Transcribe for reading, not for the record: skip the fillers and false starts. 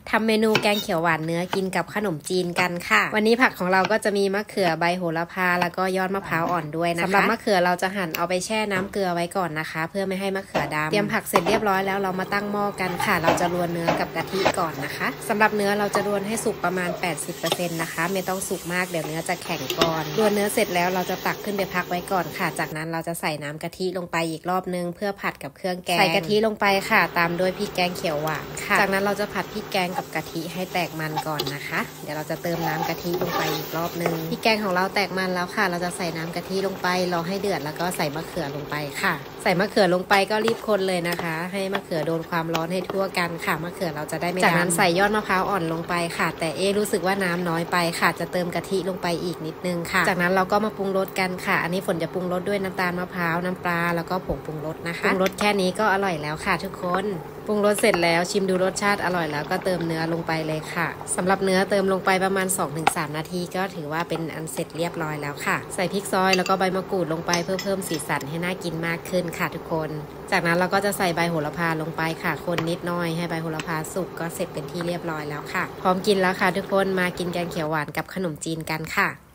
ทำเมนูแกงเขียวหวานเนื้อกินกับขนมจีนกันค่ะวันนี้ผักของเราก็จะมีมะเขือใบโหระพาแล้วก็ยอดมะพร้าวอ่อนด้วยนะคะสำหรับมะเขือเราจะหั่นเอาไปแช่น้ำเกลือไว้ก่อนนะคะเพื่อไม่ให้มะเขือดำเตรียมผักเสร็จเรียบร้อยแล้วเรามาตั้งหม้อกันค่ะเราจะรวนเนื้อกับกะทิก่อนนะคะสำหรับเนื้อเราจะรวนให้สุกประมาณ 80% นะคะไม่ต้องสุกมากเดี๋ยวเนื้อจะแข็งก่อนรวนเนื้อเสร็จแล้วเราจะตักขึ้นไปพักไว้ก่อนค่ะจากนั้นเราจะใส่น้ำกะทิลงไปอีกรอบนึงเพื่อผัดกับเครื่องแกงใส่กะทิลงไปค่ะตามด้วยพริกแกงเขียวหวานค่ะจากนั้นเราจะผัดพริกแกงกับกะทิให้แตกมันก่อนนะคะเดี๋ยวเราจะเติมน้ำกะทิลงไปอีกรอบนึงพริกแกงของเราแตกมันแล้วค่ะเราจะใส่น้ำกะทิลงไปรอให้เดือดแล้วก็ใส่มะเขือลงไปค่ะใส่มะเขือลงไปก็รีบคนเลยนะคะให้มะเขือโดนความร้อนให้ทั่วกันค่ะมะเขือเราจะได้ไม่ดำจากนั้นใส่ยอดมะพร้าวอ่อนลงไปค่ะแต่รู้สึกว่าน้ำน้อยไปค่ะจะเติมกะทิลงไปอีกนิดนึงค่ะจากนั้นเราก็มาปรุงรสกันค่ะอันนี้ฝนจะปรุงรสด้วยน้ำตาลมะพร้าวน้ำปลาแล้วก็ผงปรุงรสนะคะปรุงรสแค่นี้ก็อร่อยแล้วค่ะทุกคนปรุงรสเสร็จแล้วชิมดูรสชาติอร่อยแล้วก็เติมเนื้อลงไปเลยค่ะสำหรับเนื้อเติมลงไปประมาณ 2-3 นาทีก็ถือว่าเป็นอันเสร็จเรียบร้อยแล้วค่ะใส่พริกซอยแล้วก็ใบมะกรูดลงไปเพื่อเพิ่มสีสันให้น่ากินมากขึ้นค่ะทุกคนจากนั้นเราก็จะใส่ใบโหระพาลงไปค่ะคนนิดหน่อยให้ใบโหระพาสุกก็เสร็จเป็นที่เรียบร้อยแล้วค่ะพร้อมกินแล้วค่ะทุกคนมากินแกงเขียวหวานกับขนมจีนกันค่ะ